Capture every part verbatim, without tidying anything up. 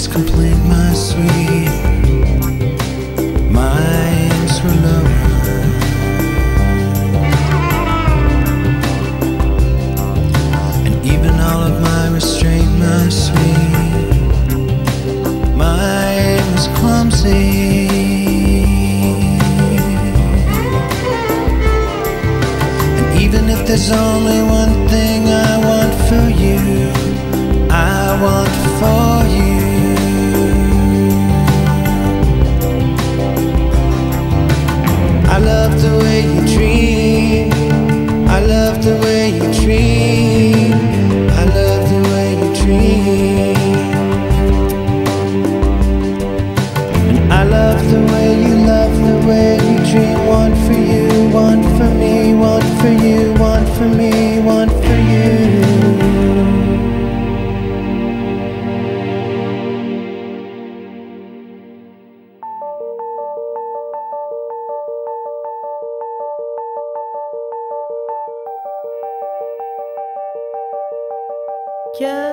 was complete, my sweet. My aims were lower, and even all of my restraint, my sweet. My aim was clumsy. And even if there's only one thing I want for you, I want for you. I love the way you dream. I love the way you dream. I love the way you dream. And I love the way you love the way you dream. One for you, one for me, one for you, one for me, one for you. क्या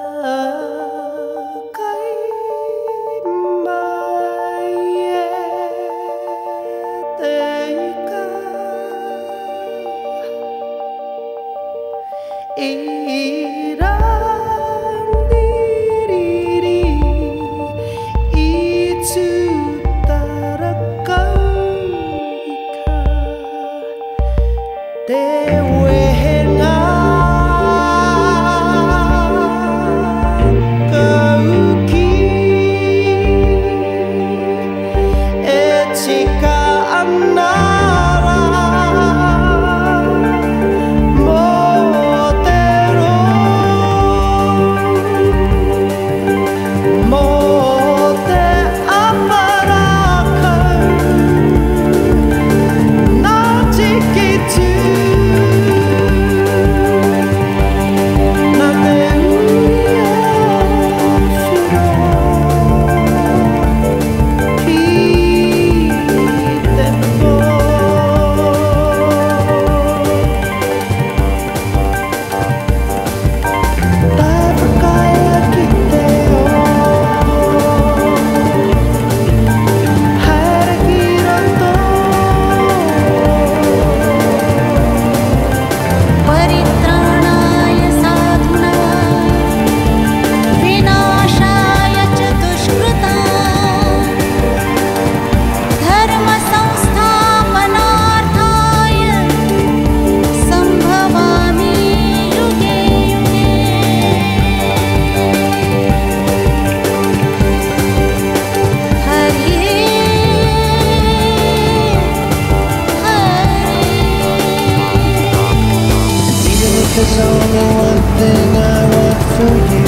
There's only one thing I want for you.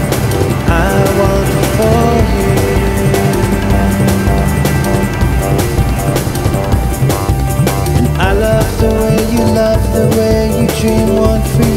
I want for you. And I love the way you love the way you dream. One for